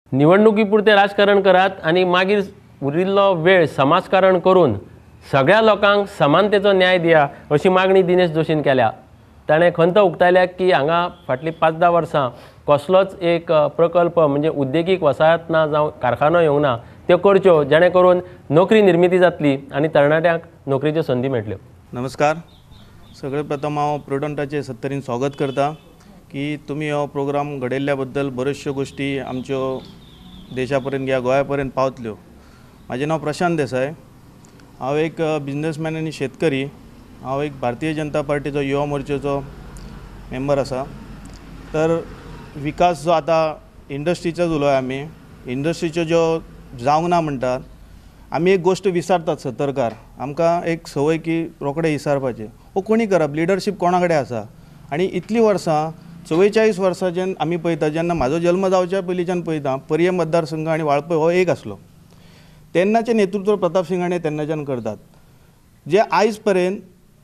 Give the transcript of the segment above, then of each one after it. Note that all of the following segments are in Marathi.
निवडणुकीपुरते राजकारण करात आणि मागीर उरिल्लो वेळ समाजकारण करून सगळ्या लोकांक समानतेचो न्याय दिया अशी मागणी दिनेश जोशीन केल्या। ताणें खंत उक्तायल्या की हांगा फाटलीं 5-10 वर्सां कसलोच एक प्रकल्प म्हणजे उद्देगीक वसाहत ना जावं कारखानो येवंक ना, त्यो करच्यो जेणे करून नोकरी निर्मिती जातली आणि तरणाट्यांक नोकरीच्यो संदी मेळटल्यो। नमस्कार। सगळे प्रथम हांव प्रुडंटाचे सत्तरीन स्वागत करता की तुमी हो प्रोग्राम घडयल्ल्या बद्दल बऱ्योचश्यो गोष्टी आमच्यो देशा पर्यंत ह्या गोंया पर्यंत पावतल्यो। म्हाजें नांव प्रशांत देसाय, हांव एक बिझनेसमॅन आनी शेतकरी। हांव एक भारतीय जनता पार्टीचो युवा मोर्चाचो मेंबर आसा। तर विकास जो आतां इंडस्ट्रीचो उलोवया आमी, इंडस्ट्रीच्यो ज्यो जावंक ना म्हणटात, आमी एक गोष्ट विसरतात सतर्कार। आमकां एक संवय की रोखडे विसरपाचें, वो कोणी करप, लिडरशीप कोणा कडेन आसा। आनी इतलीं वर्सां 44 वर्सां जेन्ना आमी पळयता, जेन्ना म्हाजो जल्म जावच्या पयलींच्यान पळयता, पर्ये मतदारसंघ आनी वाळपय हो एक आसलो। तेन्नाचें नेतृत्व प्रताप सिंगाणे तेन्नाच्यान करतात। जे आयज पर्यंत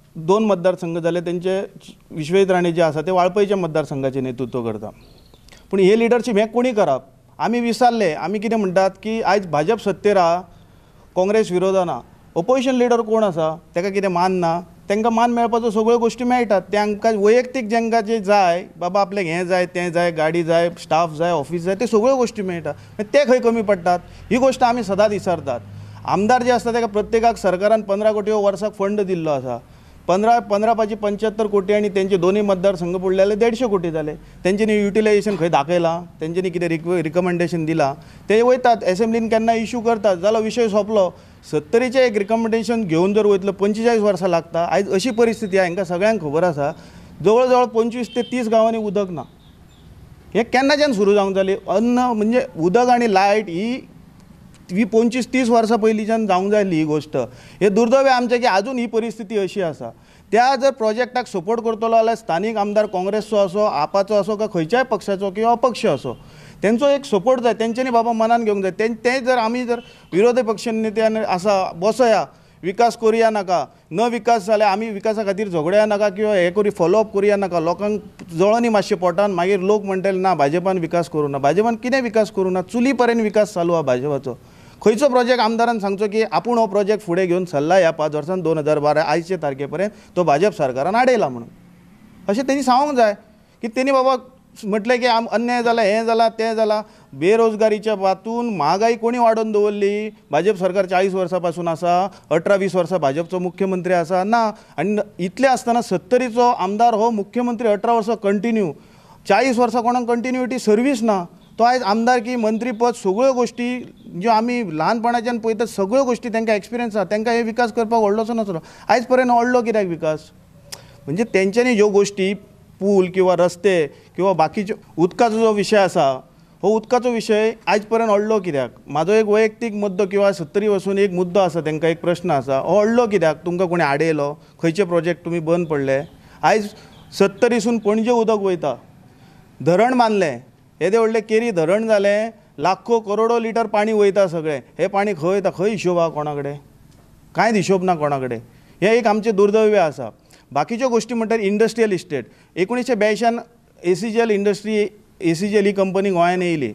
2 मतदारसंघ जाले, तेंचे विश्वेश राणे जे आसा ते वाळपयच्या मतदारसंघाचें नेतृत्व करता। पूण हे लिडरशीप हें कोणी करप, आमी विसरले। आमी कितें म्हणटात की आयज भाजप सत्तेर आहा, काँग्रेस विरोधान आहा। ऑपोजिशन लिडर कोण आसा, ताका कितें मान ना, तांकां मान मेळपाचो सगळ्यो गोश्टी मेळटात। तांकां वैयक्तीक जांकां जें जाय, बाबा आपल्याक हें जाय, तें जाय, गाडी जाय, स्टाफ जाय, ऑफिस जाय, ते सगळ्यो गोश्टी मेळटात। ते खंय कमी पडटात, ही गोश्ट आमी सदांच विसरतात। आमदार जे आसता ताका प्रत्येकाक सरकारान 15 कोटी वर्साक फंड दिल्लो आसा। 15 पाची 75 कोटी आनी तेंचे दोनूय मतदारसंघ पडले जाल्यार 150 कोटी जाले। तेंच्यांनी युटिलायझेशन खंय दाखयलां, तेंच्यांनी कितें रिकमेंडेशन दिलां, ते वयतात एसेंब्लीन केन्ना इश्यू करतात, जालो विशय सोंपलो। 70चे एक रिकमेंडेशन घेवन जर वयतलो 45 वर्सां लागता। आयज अशी परिस्थिती आहा, हांकां सगळ्यांक खबर आसा, जवळ जवळ 25 ते 30 गांवांनी उदक ना। हें केन्नाच्यान सुरू जावंक जाली। अन्न म्हणजे उदक आनी लायट ही 25-30 वर्सां पयलींच्यान जावंक जायली ही गोश्ट। हे दुर्दैव आमचें की आजून ही परिस्थिती अशी आसा। त्या जर प्रोजेक्टाक सपोर्ट करतलो जाल्यार स्थानीक आमदार काँग्रेसचो आसो, आपाचो आसो, का खंयच्याय पक्षाचो किंवा अपक्ष आसो, तेंचो एक सपोर्ट जाय। तेंच्यांनी बाबा मनान घेवंक जाय। ते जर आमी जर विरोधी पक्ष नेत्यान आसा, बसया, विकास करुया नाका, न विकास जाल्यार आमी विकासा खातीर झगडया नाका किंवा हे करी फॉलोअप करुया नाका। लोकांक जळोनी मातशें पोटान, मागीर लोक म्हणटले ना भाजपान विकास करूं ना। भाजपान कितें विकास करूं ना, चुली पर्यंत विकास चालू आहा भाजपाचो। खंयचो प्रोजेक्ट आमदारान सांगचो की आपूण हो प्रोजेक्ट फुडें घेवन चल्ला ह्या 5 वर्सान 2012 आयचे तारखे पर्यंत तो भाजप सरकारान आडयला म्हणून। अशें तेणी सांगूंक जाय की तेणी बाबा म्हटलें की अन्याय जाला, हें जाला, तें जाला। बेरोजगारीच्या बातून महागाई कोणी वाडोवन दवरली? भाजप सरकार 40 वर्सां पासून आसा, 18-20 वर्सां भाजपचो मुख्यमंत्री आसा ना। आनी इतलें आसतना 70चो आमदार हो मुख्यमंत्री 18 वर्सां कंटिन्यू, 40 वर्सां कोणाक कंटिन्युटी सर्वीस ना। तो आयज आमदारकी, मंत्रीपद, सगळ्यो गोश्टी ज्यो आमी ल्हानपणाच्यान पळयतात, सगळ्यो गोश्टी तांकां एक्सपिरियन्स आसा। तांकां हे विकास करपाक व्हडलोसो नासलो। आयज पर्यंत व्हडलो कित्याक विकास? म्हणजे तेंच्यांनी ज्यो गोश्टी, पूल किंवा रस्ते किंवा बाकीच्यो उदकाचो जो विशय आसा, हो उदकाचो विशय आयज पर्यंत व्हडलो कित्याक? म्हाजो एक वैयक्तीक मुद्दो किंवा 70 वचून एक मुद्दो आसा, तांकां एक प्रश्न आसा, हो व्हडलो कित्याक? तुमकां कोणी आडयलो? खंयचे प्रोजेक्ट तुमी बंद पडले? आयज 70सून पणजे उदक वयता, धरण बांदलें, येदे व्हडलें केरी धरण जालें, लाखो करोडो लिटर पाणी वयता सगळें। हे पाणी खंय वयता? खंय हिशोब आहा कोणा कडेन? कांयच हिशोब ना कोणा कडेन। हें एक आमचें दुर्दैव आसा। बाकीच्यो गोश्टी म्हणटात industrial estate. 1982 ACGL industry, ACGL ही कंपनी गोंयांत येयली।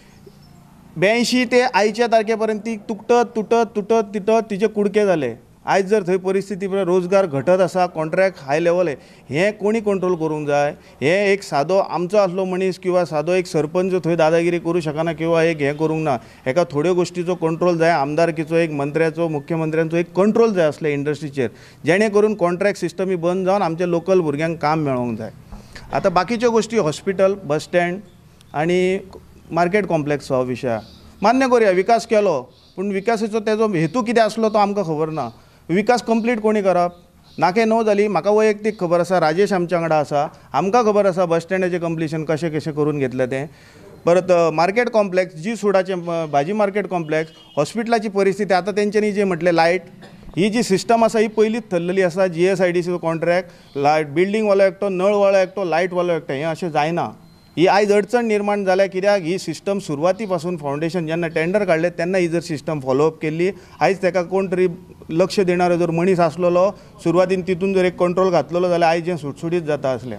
82 ते आयच्या तारखे पर्यंत ती तुटत तिचे कुडके जाले। आयज जर थंय परिस्थिती रोजगार घटत आसा, कॉन्ट्रॅक्ट हाय लेवल आहे, हें कोणी कंट्रोल करूंक जाय। हें एक सादो आमचो आसलो मनीस किंवा सादो एक सरपंच थंय दादागिरी करूं शकना किंवा एक हें करूंक ना। हेका थोड्यो गोश्टीचो कंट्रोल जाय, आमदारकीचो, एक मंत्र्याचो, मुख्यमंत्र्यांचो एक कंट्रोल जाय असले इंडस्ट्रीचेर, जेणे करून कॉन्ट्रॅक्ट सिस्टम ही बंद जावन आमच्या लोकल भुरग्यांक काम मेळोंक जाय। आतां बाकीच्यो गोश्टी, हॉस्पिटल, बस स्टँड आनी मार्केट कॉम्प्लेक्सचो हो विशय मान्य करुया, विकास केलो, पूण विकासाचो तेजो हेतू कितें आसलो तो आमकां खबर ना। विकास कंप्लीट कोणी करप? नाके नो जाली। म्हाका वैयक्तीक खबर आसा, राजेश आमच्या वांगडा आसा, आमकां खबर आसा बस स्टँडाचें कंप्लिशन कशें करून घेतलें तें। परत मार्केट कॉम्प्लेक्स, जी सुडाचें भाजी मार्केट कॉम्प्लेक्स, हॉस्पिटलाची परिस्थिती, आतां तेंच्यांनी जें म्हटलें लायट, ही जी सिस्टम आसा ही पयलींच थल्लेली आसा। GSIDCचो कॉन्ट्रॅक्ट, लायट बिल्डींगवालो एकटो, नळवालो एकटो, लायटवालो एकटो, हें अशें जायना। ही आयज अडचण निर्माण जाल्या कित्याक? ही सिस्टम सुरवाती पासून फावंडेशन जेन्ना टेंडर काडलें तेन्ना ही जर सिस्टम फॉलोअप केल्ली, आयज ताका कोण तरी लक्ष देणारो जर मनीस आसलेलो, सुरवातीन तितून जर एक कंट्रोल घातलेलो जाल्यार आयज हें सुटसुटीत जाता आसलें।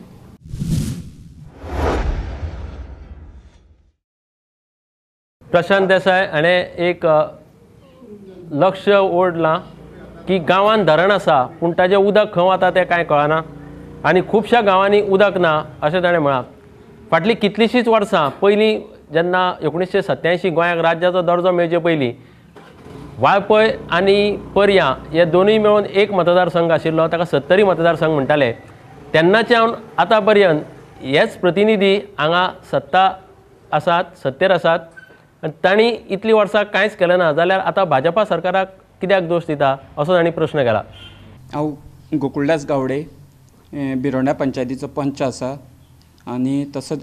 प्रशांत देसाय हाणें एक लक्ष ओडलां की गांवांत धरण आसा पूण ताजें उदक खंय वता तें कांय कळना आनी खुबश्या गांवांनी उदक ना अशें ताणें म्हळां. फाटलीं कितलींशींच वर्सां पयलीं जेन्ना 1987 गोंयाक राज्याचो दर्जो मेळचे पयलीं वाळपय आनी पर्यां हे दोनूय मेळून एक मतदारसंघ आशिल्लो, ताका 70 मतदारसंघ म्हणटाले. तेन्नाच्यान आतां पर्यंत हेच प्रतिनिधी हांगा सत्ता आसात, सत्तेर आसात आनी तांणी इतलीं वर्सां कांयच केलें ना. जाल्यार आतां भाजपा सरकाराक कित्याक दोश दिता असो तांणी प्रश्न केला. हांव गोकुळदास गावडे, बिरोंडा पंचायतीचो पंच आसा आनी तसोच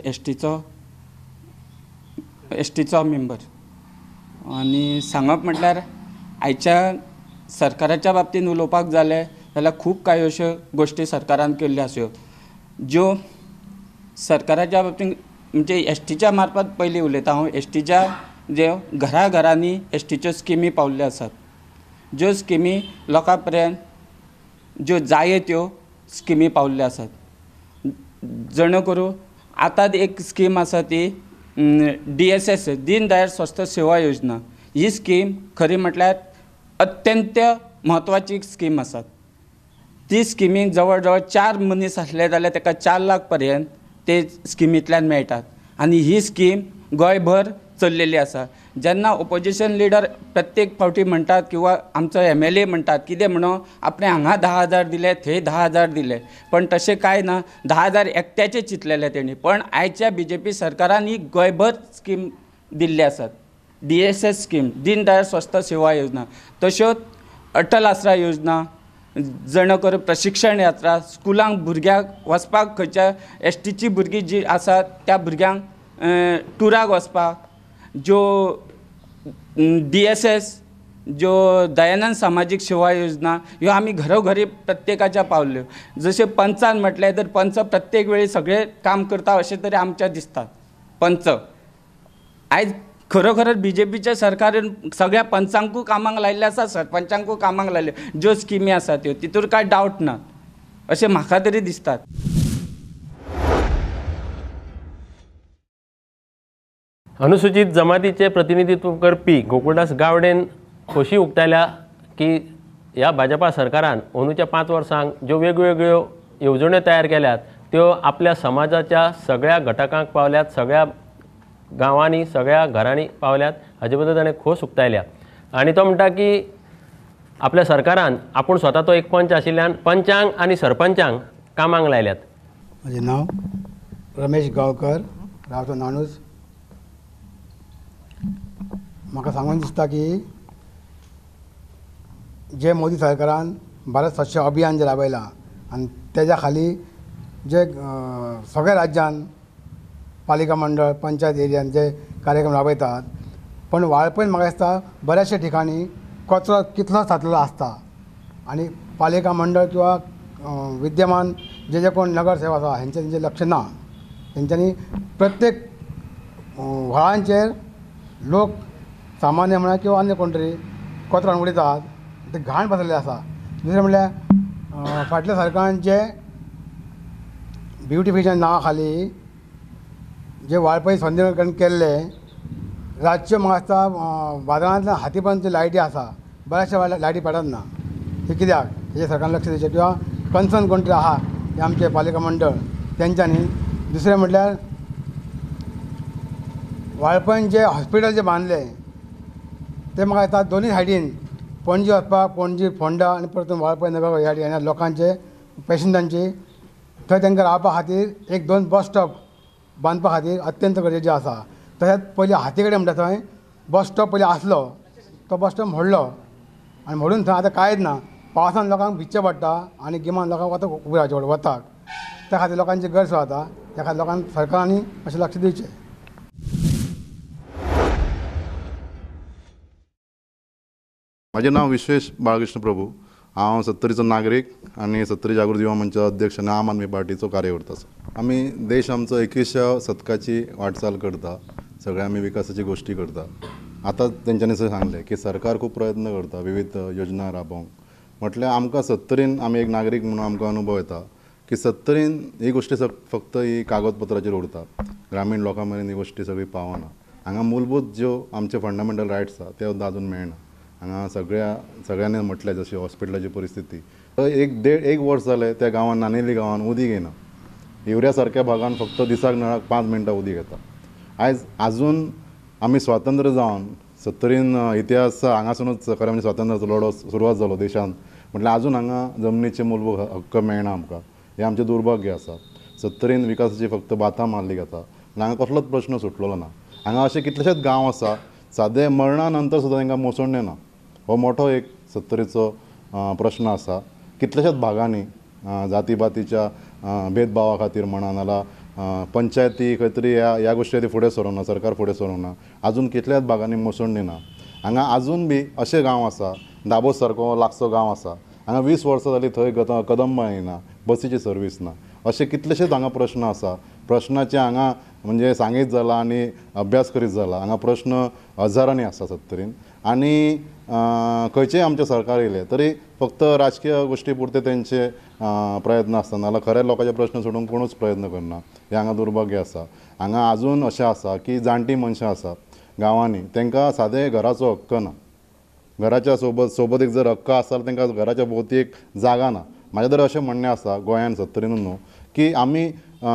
एसटीचो मेंबर. आनी सांगप म्हटल्यार आयच्या सरकाराच्या बाबतींत उलोवपाक जालें जाल्यार खूब कांय अश्यो गोश्टी सरकारान केल्ल्यो आसा ज्यो सरकाराच्या बाबतींत म्हणजे एसटीच्या मार्फत पयलीं उलयता हांव. एसटीच्या ज्यो घरा घरांनी एसटीच्यो स्किमी पावल्ल्यो आसात, ज्यो स्किमी लोकां पर्यंत ज्यो जाय त्यो स्किमी पावल्ल्यो आसात. जणू करून आतां एक स्कीम आसा ती DSS दीन दयाळ स्वस्थ सेवा योजना. ही स्कीम खरी म्हटल्यार अत्यंत म्हत्वाची स्कीम आसा. ती स्किमीक जवळ जवळ 4 मनीस आसले जाल्यार ताका 4 लाख पर्यंत ते स्किमींतल्यान मेळटात आनी ही स्कीम गोंयभर चल्लेली आसा. जेन्ना ऑपोजिशन लिडर प्रत्येक फावटी म्हणटात किंवा आमचो MLA म्हणटात कितें म्हणून आपणे हांगा 10,000 दिले, थंय 10,000 दिले, पण तशें कांय ना. 10,000 एकट्याचे चिंतलेले तेणी, पण आयच्या BJP सरकारान ही गोंयभर स्कीम दिल्ली आसात. DSS स्कीम, दीन दयाळ स्वस्थ सेवा योजना, तश्योच अटल आसरा योजना, जणू करून प्रशिक्षण यात्रा, स्कुलांक भुरग्यांक वचपाक खंयच्या एसटीची भुरगीं जी आसात त्या भुरग्यांक टुराक वचपाक, ज्यो DSS ज्यो दयानंद सामाजीक सेवा योजना ह्यो आमी घरोघरी प्रत्येकाच्या पावल्यो. जशें पंचान म्हटलें तर पंच प्रत्येक वेळी सगळें काम करता अशें तरी आमच्या दिसता. पंच आयज खरोखरच BJPच्या सरकारान सगळ्या पंचांकूय कामाक लायिल्ले आसा, सरपंचांकूय कामाक लायले. ज्यो स्किमी आसात त्यो तितूर कांय डावट ना अशें म्हाका तरी दिसतात. अनुसूचित जमातीचे प्रतिनिधित्व करपी गोकुळदास गावडेन खोशी उक्तायल्या की ह्या भाजपा सरकारान अंदूच्या 5 वर्सांक ज्यो वेगवेगळ्यो येवजण्यो तयार केल्यात त्यो आपल्या समाजाच्या सगळ्या घटकांक पावल्यात, सगळ्या गांवांनी, सगळ्या घरांनी पावल्यात. हाजे बद्दल ताणें खोस उक्तायल्या आनी तो म्हणटा की आपल्या सरकारान आपूण स्वता तो एक पंच आशिल्ल्यान पंचांक आनी सरपंचांक कामाक लायल्यात. म्हजें नांव रमेश गांवकर, रावतो नाणूज. म्हाका सांगून दिसता की जे मोदी सरकारान भारत स्वच्छ अभियान जे राबयलां आनी तेज्या खाली जे सगळ्या राज्यान पालिका मंडळ, पंचायत एरियान जे कार्यक्रम राबयतात, पण वाळपयन म्हाका दिसता बऱ्याचशा ठिकाणी कचरो कितलो साचलेलो आसता आनी पालिका मंडळ किंवा विद्यमान जे कोण नगरसेवक आसा तेंचें लक्ष ना. तेंच्यांनी प्रत्येक व्हाळांचेर लोक सामान्य म्हणा किंवा अन्य कोण तरी कचरो उडयतात, ते घाण बसलेले आसा. दुसरें म्हणल्यार फाटल्या सरकारांचे ब्युटिफिकेशन नांवा खाली जे वाळपय सौंदर्यीकरण केल्ले रातच्यो म्हाका दिसता बाजारांतल्यान हातीपर्यंत लायटी आसा, बऱ्याचशा लायटी पेटत ना. हे कित्याक? हेजे सरकारान लक्ष दिवचें किंवा कन्सर्न कोण तरी आहा ते आमचे पालिका मंडळ तेंच्यांनी. दुसरें म्हटल्यार वाळपयन जे हॉस्पिटल जे बांदले ते म्हाका दिसता दोनूय सायडीन पणजी वचपाक, पणजी फोंडा आनी परतून वाळपय नगर ह्या ठिकाणी लोकांचे पेशंटांची थंय तांकां रावपा खातीर 1-2 बस स्टॉप बांदपा खातीर अत्यंत गरजेचें आसा. तशेंच पयलीं हाती कडेन म्हणटा थंय बस स्टॉप पयलीं आसलो, तो बस स्टॉप मोडलो आनी म्हणून थंय आतां कांयच ना. पावसान लोकांक भिजचें पडटा आनी गिमान लोकांक वता उबें रावचें पडटा वताक. त्या खातीर लोकांची गरज जाता. त्या खातीर लोकांक सरकारांनी अशें लक्ष दिवचें. म्हजें नांव विश्वेश बाळकृष्ण प्रभू. हांव 70रीचो नागरीक आनी 70 जागृती युवा मंचाचो अध्यक्ष आनी आम आदमी पार्टीचो कार्यकर्तो आसा. आमी देश आमचो 21व्या शतकाची वाटचाल करता, सगळे आमी विकासाची गोश्टी करता. आतां तेंच्यांनी सांगलें की सरकार खूब प्रयत्न करता विविध योजना राबोवंक. म्हटल्यार आमकां 70रीन आमी एक नागरीक म्हणून आमकां अनुभव येता की 70रीन ही गोश्टी फक्त ही कागदपत्राचेर उरता, ग्रामीण लोकां मेरेन ही गोश्टी सगळी पावना. हांगा मूलभूत ज्यो आमचे फंडामेंटल रायट्स आसा ते सुद्दां अजून मेळना. हांगा सगळ्यांनी म्हटलें जशी हॉस्पिटलाची परिस्थिती, एक वर्स जालें त्या गांवांत नानेली गांवांत उदीक येना. हिवऱ्या सारक्या भागांत फक्त दिसाक नळाक 5 मिनटां उदीक येता. आयज आजून आमी स्वातंत्र्य जावन 70रीन इतिहास हांगासूनच खरें म्हणजे स्वातंत्र्याचो लढो सुरवात जालो देशांत, म्हटल्यार आजून हांगा जमनीचे मूलभूत हक्क मेळना आमकां. हें आमचें दुर्भाग्य आसा. 70रीन विकासाची फक्त बातां मारली वता, हांगा कसलोच प्रश्न सुटलेलो ना. हांगा अशे कितलेशेच गांव आसा सादे मरणा नंतर सुद्दां तांकां मोसोळणें ना. हो मोठो एक 70रीचो प्रश्न आसा. कितलेशेच भागांनी जातीबातीच्या भेदभावा खातीर म्हणा नाल्यार पंचायती खंय तरी ह्या गोश्टी खातीर फुडें सरूंक ना, सरकार फुडें सरूंक ना. आजून कितल्याच भागांनी मोसोळणीं ना. हांगा आजून बी अशे गांव आसा, दाबोस सारको लागसो गांव आसा, हांगा 20 वर्सां जालीं थंय कदंबा येना, बसीची सर्वीस ना. अशे कितलेशेच हांगा प्रश्न आसा. प्रश्नाचे हांगा म्हणजे सांगीत जाला आनी अभ्यास करीत जाला. हांगा प्रश्न हजारांनी आसा 70रीन. आनी खंयचेंय आमचें सरकार येयलें तरी फक्त राजकीय गोश्टी पुरते तेंचे प्रयत्न आसता, नाल्यार खरे लोकांचे प्रश्न सोडूंक कोणूच प्रयत्न करना. हें हांगा दुर्भाग्य आसा. हांगा आजून अशें आसा की जाणटी मनशां आसात गांवांनी, तांकां सादें घराचो हक्क ना. घराच्या सोबत एक जर हक्क आसा जाल्यार तांकां घराच्या भोंवती एक जागा ना. म्हाजें तर अशें म्हणणें आसा गोंयांत 70रीन न्हू की आमी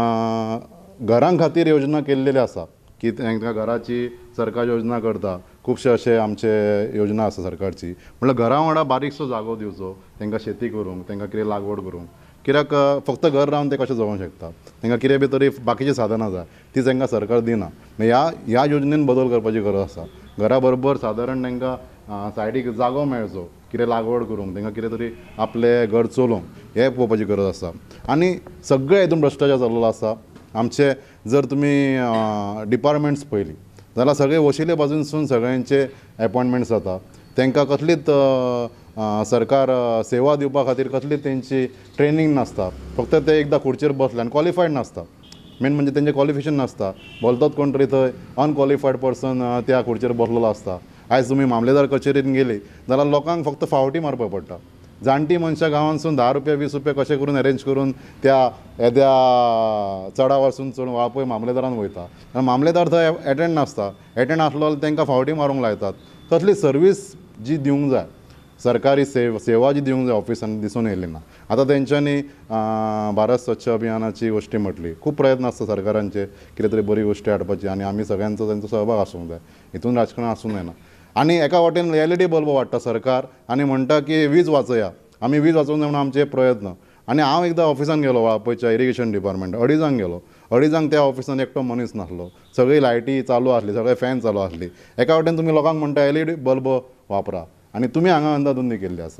घरां खातीर योजना केल्लेली आसा की तांकां घराची सरकार योजना करता. खुबशे अशे आमचे योजना आसा सरकारची, म्हळ्यार घरा वांगडा बारीकसो जागो दिवचो तांकां शेती करूंक, तांकां कितें लागवड करूंक. कित्याक फक्त घर रावन ते कशें जगोंक शकता. तांकां कितें बी तरी बाकीची साधनां जाय ती तांकां सरकार दिना. ह्या योजनेन बदल करपाची गरज आसा. घरा बरोबर सादारण तांकां सायडीक जागो मेळचो कितें लागवड करूंक, तांकां कितें तरी आपलें घर चलोवंक हें पळोवपाची गरज आसा. आनी सगळे हितून भ्रश्टाचार जाल्लो आसा. आमचे जर तुमी डिपार्टमेंट्स पळयली जाल्यार सगळे वशिले बाजूनसून सगळ्यांचे अपॉयंटमेंट्स जाता. तांकां कसलीच सरकार सेवा दिवपा खातीर कसलीच तेंची ट्रेनींग नासता. फक्त ते एकदां खुर्चेर बसले आनी क्वॉलिफायड नासता. मेन म्हणजे तेंचें क्वॉलिफिकेशन नासता. बोलतोच कोण तरी थंय अनक्वॉलिफायड पर्सन त्या खुर्चेर बसलेलो आसता. आयज तुमी मामलेदार कचेरीन गेली जाल्यार लोकांक फक्त फावटी मारपाक पडटा. जाणटी मनशां गांवांतसून 10 रुपया 20 रुपया कशें करून अरेंज करून त्या येद्या चडाव वचून चड वापय मामलेदारान वयता. आनी मामलेदार थंय एटेंड नासता. एटेंड आसलो जाल्यार तांकां फावटी मारूंक लायतात. तसली सर्वीस जी दिवंक जाय, सरकारी सेवा जी दिवंक जाय ऑफिसांनी दिसून येयली ना. आतां तेंच्यांनी भारत स्वच्छ अभियानाची गोश्टी म्हटली. खूब प्रयत्न आसता सरकारांचे कितें तरी बरी गोश्टी हाडपाची आनी आमी सगळ्यांचो तेंचो सहभाग आसूंक जाय. हितून राजकारण आसूं जायना. आनी एका वाटेन LED बल्ब वाडटा सरकार आनी म्हणटा की वीज वाचया. आमी वीज वाचोवंक जाय म्हणून आमचे प्रयत्न. आनी हांव एकदां ऑफिसान गेलो वाळपयच्या इरिगेशन डिपार्टमेंट 2:30 गेलो. 2:30 त्या ऑफिसान एकटो मनीस नासलो. सगळी लायटी चालू आसली, सगळे फॅन चालू आसली. एका वाटेन तुमी लोकांक म्हणटा LED बल्ब वापरा आनी तुमी हांगा अंधाधुंदी केल्ली आसा.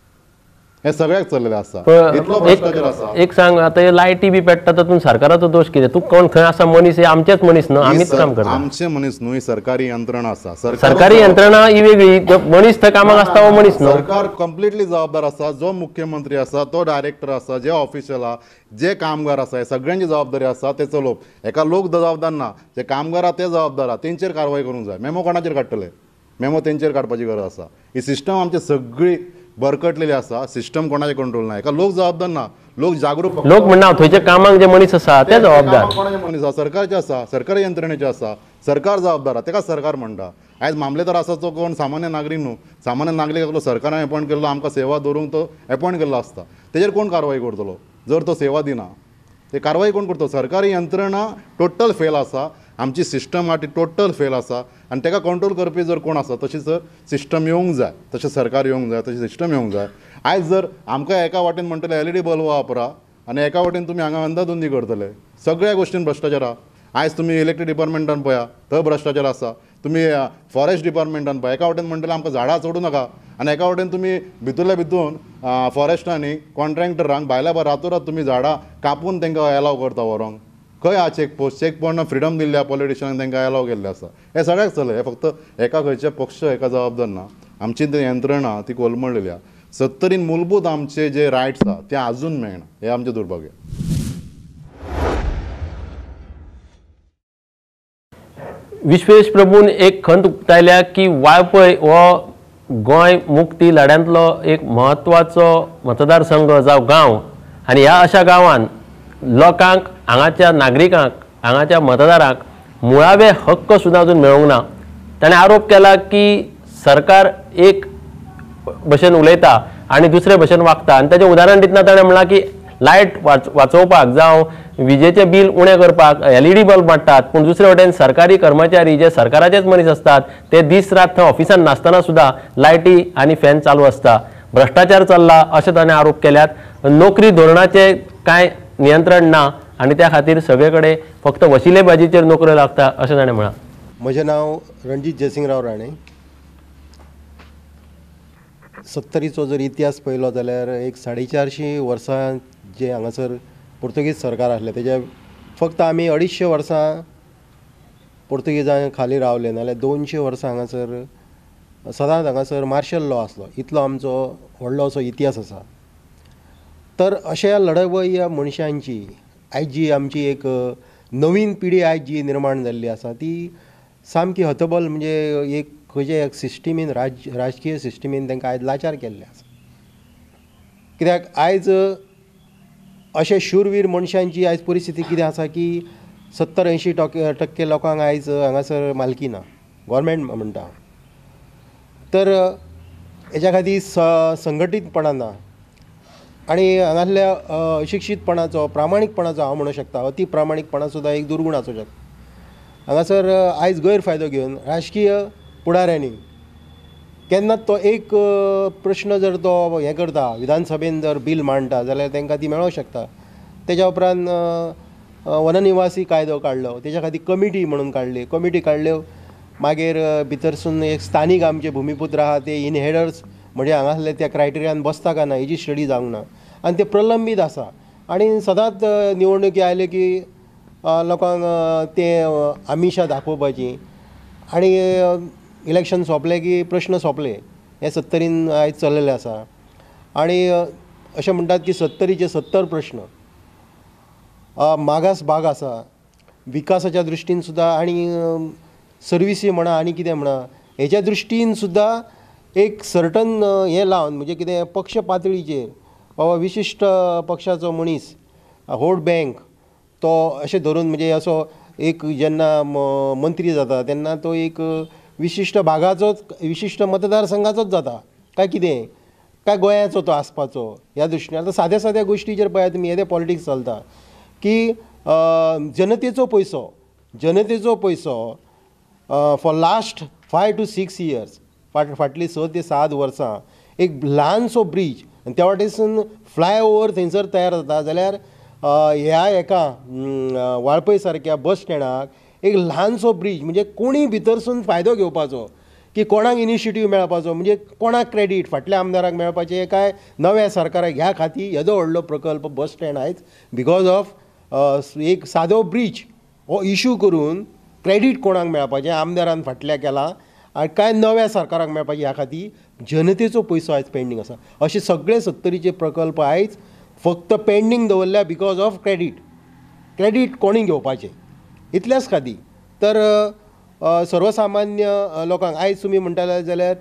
हे सगळ्याक चल्लेलें आसा. इतलो भ्रश्टाचार आसा. एक सांग, आता हे लायटी बी पेट्टा तातूंत सरकाराचो दोष कितें? तूं कोण खंय आसा मनीस? हे आमचेच मनीस न्हू, आमीच काम करता. आमचे मनीस न्हू, ही सरकारी यंत्रणा आसा. सरकारी यंत्रणा ही वेगळी, मनीस थंय कामाक आसता हो मनीस न्हू. सरकार कंप्लिटली जबाबदार आसा. जो मुख्यमंत्री आसा, तो डायरेक्टर आसा, जे ऑफिशियल आहा, जे कामगार आसा, हे सगळ्यांची जबाबदारी आसा ते चलोवप. एका लोक जबाबदार ना, जे कामगार आहा ते जबाबदार आहा. तेंचेर कारवाय करूंक जाय. मेमो कोणाचेर काडटले? मेमो तेंचेर काडपाची गरज आसा. ही सिस्टम आमची सगळी बरकटलेली आसा. सिस्टम कोणाचे कंट्रोल ना. एका लोक जबाबदार ना. लोक जागरूक लोक म्हणना थंयचे कामाक जे मनीस आसा ते जबाबदार. कोणाचे मनीस आसा? सरकारचे आसा. सरकारी यंत्रणेचे आसा. सरकार जबाबदार आहा, तेका सरकार म्हणटा. आयज मामलेदार आसा तो कोण सामान्य नागरीक न्हू. सामान्य नागरिकाक सरकारान अपॉयंट केल्लो, आमकां सेवा दवरूंक तो अपॉयंट केल्लो आसता. तेजेर कोण कारवाय करतलो जर तो सेवा दिना? ते कारवाय कोण करतलो? सरकारी यंत्रणा टोटल फेल आसा. आमची सिस्टम आहा ती टोटल फेल आसा. आनी ताका कंट्रोल करपी जर कोण आसा तशी जर सिस्टम येवंक जाय, तशें सरकार येवंक जाय, तशी सिस्टम येवंक जाय. आयज जर आमकां एका वाटेन म्हणटले LED बल्ब वापरा आनी एका वाटेन तुमी हांगा अंधाधुंदी करतले, सगळ्या गोश्टीन भ्रश्टाचार आहा. आयज तुमी इलेक्ट्रीक डिपार्टमेंटान पळया, थंय भ्रश्टाचार आसा. तुमी फॉरेस्ट डिपार्टमेंटान पळय, एका वाटेन म्हणटले आमकां झाडां चोडूं नाका आनी एका वाटेन तुमी भितरल्या भितून फॉरेस्टांनी कॉन्ट्रॅक्टरांक भायल्या भायर रातोरात तुमी झाडां कापून तांकां एलाव करता व्हरोंक. खंय हा चॅकपोस्ट? चॅकपोस्टान फ्रिडम दिल्ल्या पॉलिटिशियनांक तांकां एलाव केल्लें आसा. हे सगळ्याक चलय. हे फक्त एका खंयचे पक्ष एका जबाबदार ना. आमची ती यंत्रणा ती कोलमडलेली आहा. 70रीन मूलभूत आमचे जे रायट्स आहा ते आजून मेळना. हे आमचें दुर्भाग्य. विश्वेश प्रभून एक खंत उक्तायल्या की वाळपय हो गोंय मुक्ती लढ्यांतलो एक म्हत्वाचो मतदारसंघ जावं गांव. आनी ह्या अशा गांवांत लोकांक, हांगाच्या नागरिकांक, हांगाच्या मतदारांक मुळावे हक्क सुद्दां अजून मेळोंक ना। ताणें आरोप केला की सरकार एक भशेन उलयता आनी दुसरे भशेन वागता आनी ताचें उदाहरण दितना ताणें म्हणलां की लायट वाचोवपाक जावं विजेचें बील उणें करपाक LED बल्ब माडटात, पूण दुसरे वटेन सरकारी कर्मचारी जे सरकाराचेच मनीस असतात ते दीस रात थंय ऑफिसान नासतना सुद्दां लायटी आनी फॅन चालू आसता। भ्रष्टाचार चल्ला अशें ताणें आरोप केल्यात। नोकरी धोरणाचे कांय नियंत्रण ना आनी त्या खातीर सगळे कडेन फक्त वशिलेबाजीचेर नोकऱ्यो लागता अशें ताणें म्हळां। म्हजें नांव रणजीत जयसिंगराव राणे। 70रीचो जर इतिहास पळयलो जाल्यार एक 450 वर्सां जे हांगासर पुर्तुगीज सरकार आसलें तेजे फक्त आमी 250 वर्सां पुर्तुगीजां खाली रावले, नाल्यार 200 वर्सां हांगासर सदांच हांगासर मार्शल लॉ आसलो। इतलो आमचो व्हडलो असो इतिहास आसा। तर अशा लढवय्या मनशांची आयज जी आमची एक नवीन पिढी आयज जी निर्माण जाल्ली आसा ती सामकी हतबल, म्हणजे एक खंयचे एक सिस्टमीन राजकीय सिस्टमीन तांकां आयज लाचार केल्ले आसा। कित्याक आयज अशे शूरवीर मनशांची आयज परिस्थिती कितें आसा की 70-80% लोकांक आयज हांगासर मालकी ना, गव्हर्मेंट म्हणटा। तर हेच्या खातीर संघटीतपणां ना आनी हांगासल्या अशिक्षीतपणाचो प्रामाणीकपणाचो हांव म्हणूं शकता अति प्रामाणीकपणा सुद्दां एक दुर्गूण आसूं शकता। हांगासर आयज गैरफायदो घेवन राजकीय पुढाऱ्यांनी केन्ना तो एक प्रश्न जर तो हें करता, विधानसभेन जर बील मांडटा जाल्यार तांकां ती मेळोंक शकता। तेज्या उपरांत वननिवासी कायदो काडलो, तेज्या खातीर कमिटी म्हणून काडली, कमिटी काडल्यो, मागीर भितरसून एक स्थानीक आमचे भुमिपुत्र आहा ते इनहेडर्स म्हणजे हांगासले त्या क्रायटेरियान बसता काय ना हेजी स्टडी जावंक ना आनी ते प्रलंबीत आसा। आनी सदांच निवडणुकी आयले की लोकांक ते आमिशां दाखोवपाची आनी इलेक्शन सोंपलें की प्रश्न सोंपले। हे 70रीन आयज चल्लेले आसा आनी अशें म्हणटात की 70रीचे 70 प्रश्न मागास भाग आसा, विकासाच्या दृश्टीन सुद्दां आनी सर्विसी म्हणा आनी कितें म्हणा हेच्या दृश्टीन सुद्दां एक सर्टन हें लावन म्हणजे कितें पक्ष पातळीचेर बाबा विशिश्ट पक्षाचो मनीस वोट बँक तो अशें धरून म्हणजे असो एक जेन्ना मंत्री जाता तेन्ना तो एक विशिश्ट भागाचोच विशिश्ट मतदारसंघाचोच जाता काय कितें काय गोंयाचो तो आसपाचो ह्या दृश्टीन। आतां साद्या साद्या गोश्टी जर पळयात तुमी हे पॉलिटिक्स चलता की जनतेचो पयसो फॉर लास्ट 5 to 6 years फाटली 6 ते 7 वर्सां एक ल्हानसो ब्रीज आनी त्या वाटेसून फ्लायओवर थंयसर तयार जाता जाल्यार ह्या एका वाळपय सारक्या बस स्टँडाक एक ल्हानसो ब्रीज म्हणजे कोणी भितरसून फायदो घेवपाचो की कोणाक इनिशिएटीव मेळपाचो म्हणजे कोणाक क्रेडीट फाटल्या आमदाराक मेळपाचें काय नव्या सरकाराक ह्या खातीर येदो व्हडलो प्रकल्प बस स्टँड आयज बिकॉज ऑफ एक सादो ब्रीज हो इश्यू करून क्रेडीट कोणाक मेळपाचें आमदारान फाटल्या केलां आनी काय नव्या सरकाराक मेळपाचें ह्या खातीर जनतेचो पयसो आयज पेंडींग आसा। अशे सगळे 70रीचे प्रकल्प आयज फक्त पेंडींग दवरल्या बिकॉज ऑफ क्रेडीट कोणी घेवपाचें इतल्याच खातीर। तर सर्वसामान्य लोकांक आयज तुमी म्हणटाले जाल्यार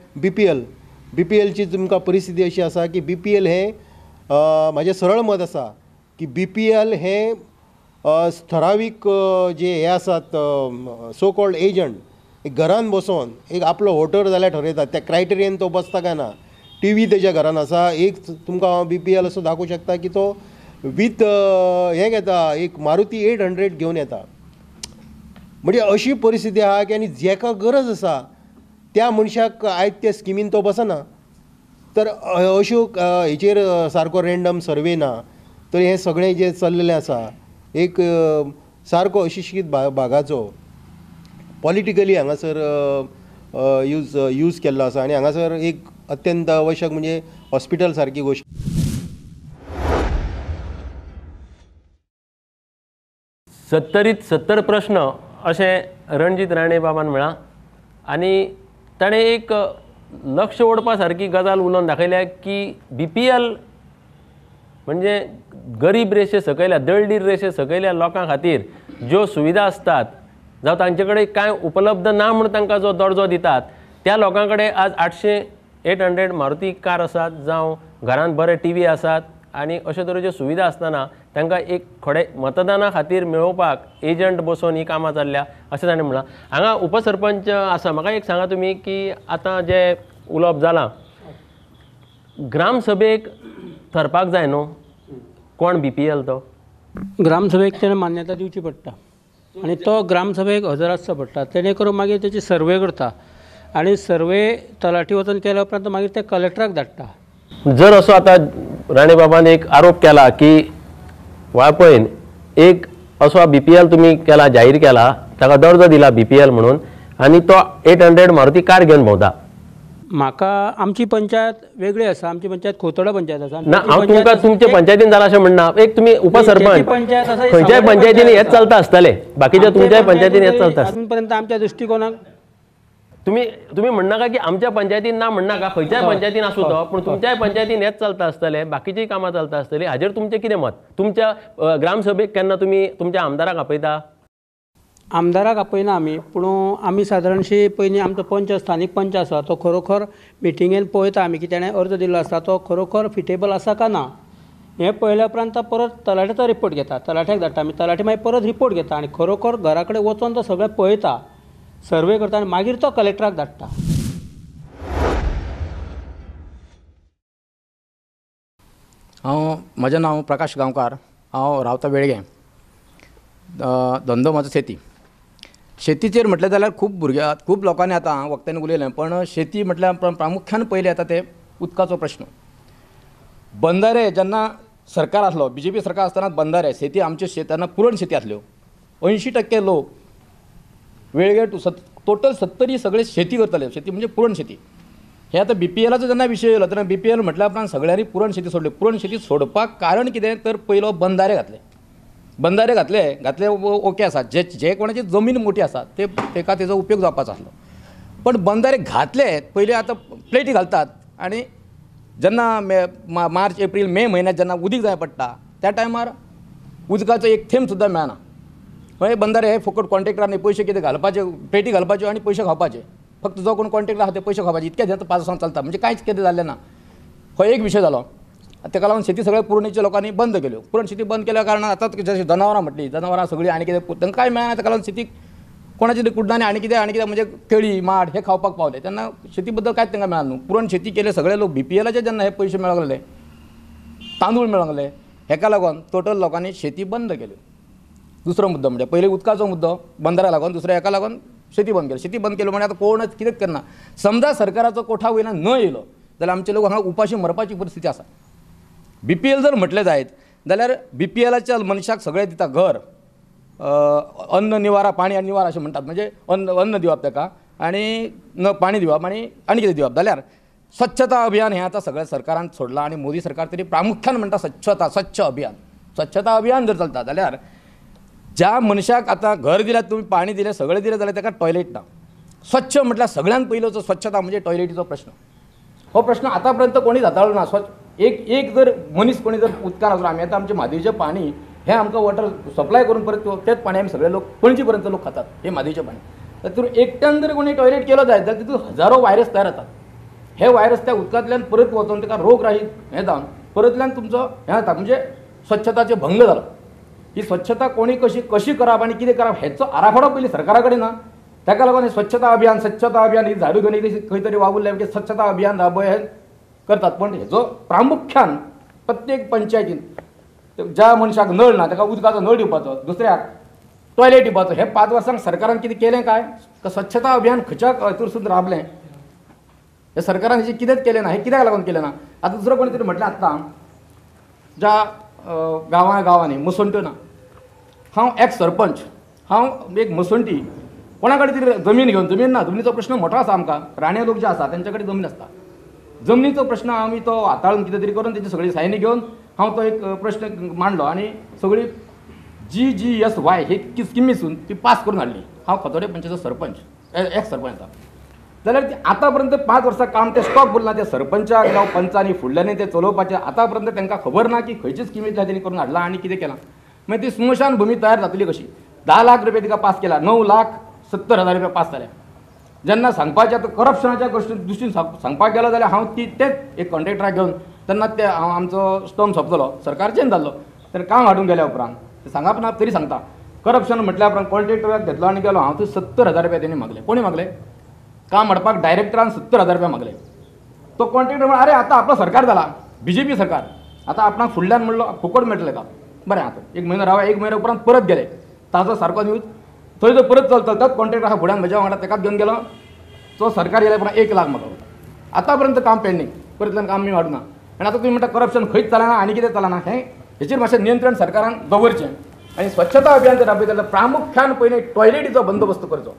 BPLची तुमकां परिस्थिती अशी आसा की BPL हें म्हाजें सरळ मत आसा की BPL हें ठरावीक जे हे आसात सो कॉल्ड एजंट एक घरान बसोन एक आपलो वोटर जाल्यार ठरयतात त्या क्रायटेरियन तो बसता काय ना। TV तेज्या घरान आसा, एक तुमकां हांव BPL असो दाखोवं शकता की तो वीथ हें घेता एक मारुती 800 घेवन येता। म्हणजे अशी परिस्थिती आहा की आनी जेका गरज आसा त्या मनशाक आयज त्या स्किमीन तो बसना। तर अश्यो हेचेर सारको रँडम सर्वे ना। तर हें सगळें जें चल्लेलें आसा एक सारको अशिक्षीत भागाचो पॉलिटिकली हांगासर यूज केल्लो आसा आनी हांगासर एक अत्यंत आवश्यक म्हणजे हॉस्पिटल सारकी गोष्ट। 70रीत 70 प्रश्न अशें रणजीत राणे बाबान म्हळां आनी ताणें एक लक्ष ओडपा सारकी गजाल उलोवन दाखयल्या की BPL म्हणजे गरीब रेशे सकयल्या दळदीर रेशे सकयल्या लोकां खातीर ज्यो सुविधा असतात जावं तांचे कडेन कांय उपलब्ध ना म्हणून तांकां जो दर्जो दितात त्या लोकां कडेन आज 800 मारुती कार आसात जावं घरांत बरे TV आसात आनी अशे तरेच्यो सुविधा आसतना तांकां एक थोडे मतदाना खातीर मेळोवपाक एजंट बसोवन ही कामां जाल्ल्या अशें ताणें म्हणलां. हांगा उपसरपंच आसा, म्हाका एक सांगा तुमी की आतां जे उलोवप जालां ग्रामसभेक ठरपाक जाय न्हू कोण BPL तो ग्रामसभेक तेणें मान्यता दिवची पडटा आनी तो ग्रामसभेक हजर आसचो पडटा. तेणे करून मागीर तेची सर्वे करता आनी सर्वे तलाठी वचून केल्या उपरांत मागीर ते कलेक्टराक धाडटा. जर असो आता राणे बाबान एक आरोप केला की वाळपयन एक असो BPL तुम्ही केला, जाहीर केला, ताका दर्जो दिला BPL म्हणून, आणि तो 800 मारुती कार घेवन भोंवता. म्हाका आमची पंचायत वेगळी आसा, आमची पंचायत खोतोडा पंचायत आसा. ना हांव तुमकां तुमचे पंचायतीन जाला अशें म्हणना. एक तुमी उपसरपंच खंयच्याय पंचायतीन हेच चलता आसतले, बाकीच्या तुमच्याय पंचायतीन हेच चलता. अजून पर्यंत आमच्या दृष्टिकोनाक तुम्ही म्हणनाका की आमच्या पंचायतीन ना म्हणनाका, खंयच्याय पंचायतीन आसूं तो, पूण तुमच्याय पंचायतीन हेच चलता आसतले, बाकीचीय कामां चलता आसतली. हाजेर तुमचें कितें मत? तुमच्या ग्रामसभेक केन्ना तुमी तुमच्या आमदाराक आपयता? आमदाराक आपयना आमी, पूण आमी सादारणशी पयलीं आमचो पंच स्थानीक पंच आसा तो खरोखर मिटिंगेन पळयता आमी की तेणें अर्ज दिल्लो आसा तो खरोखर फिटेबल आसा काय ना. हें पळयल्या उपरांत परत तलाट्याचो रिपोर्ट घेता, तलाट्याक धाडटा आमी, तलाटी मागीर परत रिपोर्ट घेता आनी खरोखर घरा कडेन वचून तो सगळें पळयता, सर्वे करता आनी मागीर तो कलेक्टराक धाडटा. म्हजें नांव प्रकाश गांवकार. हांव रावता वेळगे. धंदो म्हजो शेती. शेतीचेर म्हटलें जाल्यार खूब लोकांनी आतां वक्त्यांनी उलयलें, पण शेती म्हटल्यार प्रामुख्यान पयलें येता ते उदकाचो प्रश्न. बंधारे जेन्ना सरकार आसलो, BJP सरकार आसतना बंधारे शेती आमचे तेन्ना पुरण शेती आसल्यो. 80% लोक वेळगे टोटल 70 सगळे शेती करताले. शेती म्हणजे पुरण शेती. हे आता BPLाचो जेन्ना विशय येयलो तेन्ना BPL म्हटल्या उपरांत सगळ्यांनी पुरण शेती सोडली. पुरण शेती सोडपाक कारण कितें तर पयलो बंधारे घातले ओके आसा. जे कोणाची जमीन मोठी आसा तेका तेजो उपयोग जावपाचो आसलो. पण बंधारे घातले पयलीं आतां प्लेटी घालतात आनी जेन्ना मार्च एप्रील मे म्हयन्यांत जेन्ना उदीक जाय पडटा त्या टायमार उदकाचो एक थेंब सुद्दां मेळना. म्हणजे बंधारे हे फकत कॉन्ट्रॅक्टरांनी पयशे कितें घालपाचे, पेटी घालपाच्यो आनी पयशे खावपाचे. फक्त जो कोण कॉन्ट्रॅक्टर आसा ते पयशे खावपाचे, इतकें जें 5 वर्सां चलता. म्हणजे कांयच कितें जाल्लें ना. हो एक विशय जालो. ताका लागून शेती सगळ्या पुरणेच्या लोकांनी बंद केल्यो. पुरण शेती बंद केल्या कारणान आतां जशें जनावरां म्हटलीं, जनावरां सगळीं आनी कितें तांकां कांय मेळना. ताका लागून शेतीक कोणाची कुड्डांनी आनी कितें म्हणजे केळी माड हे खावपाक पावले. तेन्ना शेती बद्दल कांयच तांकां मेळना न्हू. पुरण शेती केले सगळे लोक BPLाचे जेन्ना हे पयशे मेळूंक लागले, तांदूळ मेळूंक लागले, हेका लागून टोटल लोकांनी शेती बंद केल्यो. दुसरो मुद्दो म्हणजे पयलीं उदकाचो मुद्दो बंदारा लागून, दुसऱ्या हेका लागून शेती बंद केली. शेती बंद केली म्हणजे आतां कोणच कितेंच करना. समजा सरकाराचो कोठा वयल्यान न येयलो जाल्यार आमचे लोक हांगा उपाशी मरपाची परिस्थिती आसा. BPL जर म्हटलें जायत जाल्यार BPLाच्या मनशाक सगळें दिता घर, अन्न निवारा पाणी आनी निवारा अशें म्हणटात. म्हणजे अन्न दिवप ताका आनी पाणी दिवप आनी कितें दिवप. जाल्यार स्वच्छता अभियान हें आतां सगळ्या सरकारान सोडलां आनी मोदी सरकार तरी प्रामुख्यान म्हणटा स्वच्छ अभियान. स्वच्छता अभियान जर चलता जाल्यार ज्या मनशाक आतां घर दिल्यात तुमी, पाणी दिलें, सगळें दिलें जाल्यार ताका टॉयलेट ना. स्वच्छ म्हटल्यार सगळ्यान पयलोचो स्वच्छता म्हणजे टॉयलेटीचो प्रश्न. हो प्रश्न आतां पर्यंत कोणीच हाताळलो ना. एक जर मनीस कोणी जर उदकान आसलो, आमी आतां आमचें म्हादईचें पाणी हें आमकां वॉटर सप्लाय करून परत तेच पाणी आमी सगळे लोक पणजी पर्यंत लोक खातात हे म्हादईचें पाणी. तातूंत एकट्यान जर कोणी टॉयलेट केलो जायत जाल्यार तितूंत हजारो वायरस तयार जातात. हे वायरस त्या उदकांतल्यान परत वचून ताका रोगराईत हें जावन परतल्यान तुमचो हें जाता. म्हणजे स्वच्छताचें भंग जालो. ही स्वच्छता कोणी कशी करप आनी कितें करप हेचो आराखडो पयलीं सरकारा कडेन ना. ताका लागून स्वच्छता अभियान ही झाडू गणी खंय तरी वावुरले म्हणजे स्वच्छता अभियान राबय हे करतात. पण हेजो प्रामुख्यान प्रत्येक पंचायतीन ज्या मनशाक नळ ना ताका उदकाचो नळ दिवपाचो, दुसऱ्याक टॉयलेट दिवपाचो. हे 5 वर्सांक सरकारान कितें केलें काय? स्वच्छता अभियान खंयच्या हातूरसून राबलें हे सरकारान हेजें कितेंच केलें ना. हे कित्याक लागून केलें ना? आतां दुसरो कोणी तरी म्हटलें आत्तां ज्या गांवांनी मसणट्यो ना. हांव एक्स सरपंच, हांव एक मसणटी कोणा कडेन तरी जमीन घेवन, जमीन ना, जमनीचो प्रश्न मोठो आसा आमकां. राणे लोक जे आसा तेंच्या कडेन जमीन आसता. जमनीचो प्रश्न आमी तो हाताळून कितें तरी करून तेची सगळी सायनी घेवन हांव तो एक प्रश्न मांडलो आनी सगळी GGSY ही स्किमीसून ती पास करून हाडली. हांव खोतोडे पंचायतीचो सरपंच, एक्स सरपंच आसा. जाल्यार ती आतां पर्यंत 5 वर्सां काम ते स्टॉप उरलां. त्या सरपंचाक जावं पंचांनी फुडल्यांनी ते चलोवपाचें आतां पर्यंत तांकां खबर ना की खंयची स्किमी तेणी करून हाडला आनी कितें केलां. मागीर ती स्मशान भुमी तयार जातली कशी? 10 लाख रुपया तिका पास केला, 9,70,000 रुपया पास जाल्या. जेन्ना सांगपाचें आतां करप्शनाच्या दृश्टीन सांगपाक गेलो जाल्यार हांव तेच एक कॉन्ट्रॅक्टराक घेवन तेन्ना ते आमचो स्टर्म सोंपतलो, सरकार चेंज जाल्लो. तर काम हाडून गेल्या उपरांत ते सांगप ना तरी सांगता करप्शन म्हटल्या उपरांत कॉन्ट्रॅक्टराक घेतलो आनी गेलो हांव थंय 70,000 रुपया तेणी मागले. कोणी मागले? काम हाडपाक डायरेक्टरान 70,000 रुपया मागले. तो कॉन्ट्रॅक्टर म्हणून अरे आता आपलं सरकार झाला, BJP सरकार, आता आपणाक फुडल्यान म्हणलो फुकट मेळटलें काम. बरें आता 1 म्हयनो रावा, 1 म्हयन्या उपरांत परत गेले. ताजो सारको न्यूज थंय जो परत चलतात कॉन्ट्रॅक्टर हा फुड्यान म्हज्या वांगडा तेकाच घेवन गेलो. तो सरकार गेल्या उपरांत 1 लाख मागलो. आतापर्यंत काम पेंडींग, परतल्यान काम मी हाडूना. आनी आतां तुमी म्हणटा करप्शन खंयच चलना आनी कितें चलना, हें हेचेर मातशें नियंत्रण सरकारान दवरचें. आनी स्वच्छता अभियान जर राबयता जाल्यार प्रामुख्यान पयलीं टॉयलेटीचो बंदोबस्त करचो.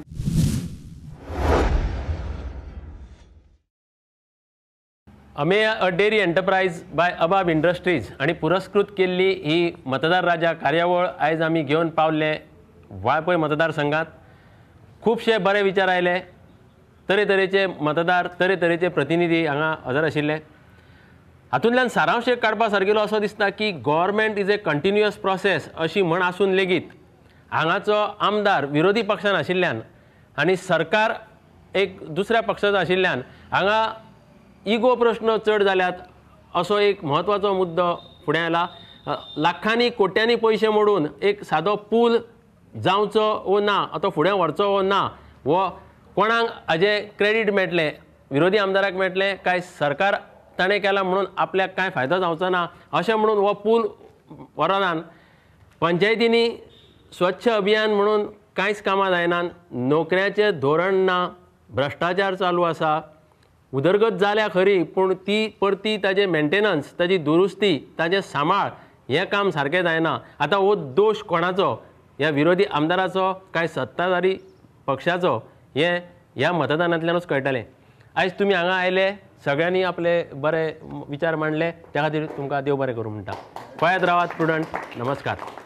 Amey a dairy enterprise by अबाब इंडस्ट्रीज आणि पुरस्कृत केल्ली ही मतदार राजा कार्यावळ आयज आमी घेवन पावले वाळपय मतदारसंघात. खुबशे बरे विचार आयले, तरेतरेचे मतदार, तरेतरेचे प्रतिनिधी हांगा हजर आशिल्ले. हातूंतल्यान सारांश एक काडपा सारकेलो असो दिसता की government is a continuous process अशी म्हण आसून लेगीत हांगाचो आमदार विरोधी पक्षान आशिल्ल्यान आनी सरकार एक दुसऱ्या पक्षाचो आशिल्ल्यान हांगा इगो प्रश्न चड जाल्यात असो एक म्हत्वाचो मुद्दो फुडें आयला. लाखांनी कोट्यांनी पयशे मोडून एक सादो पूल जावचो वो ना, तो फुडें व्हरचो वो ना, वो कोणाक हाजे क्रेडीट मेळटलें, विरोधी आमदाराक मेळटलें काय सरकार ताणें केला म्हणून आपल्याक कांय फायदो जावचो ना अशें म्हणून हो पूल व्हरनान. पंचायतींनी स्वच्छ अभियान म्हणून कांयच कामां जायनात. नोकऱ्याचें धोरण ना, भ्रश्टाचार चालू आसा. उदरगत जाल्या खरी पूण ती परती ताजें मेंटेनन्स, ताजी दुरुस्ती, ताजें सांबाळ हें काम सारकें जायना. आतां हो दोश कोणाचो? ह्या विरोधी आमदाराचो काय सत्ताधारी पक्षाचो? हें ह्या मतदानांतल्यानूच कळटलें. आयज तुमी हांगा आयले, सगळ्यांनी आपले बरे विचार मांडले, त्या खातीर तुमकां देव बरें करूं म्हणटा. पळयत रावात प्रुडंट. नमस्कार.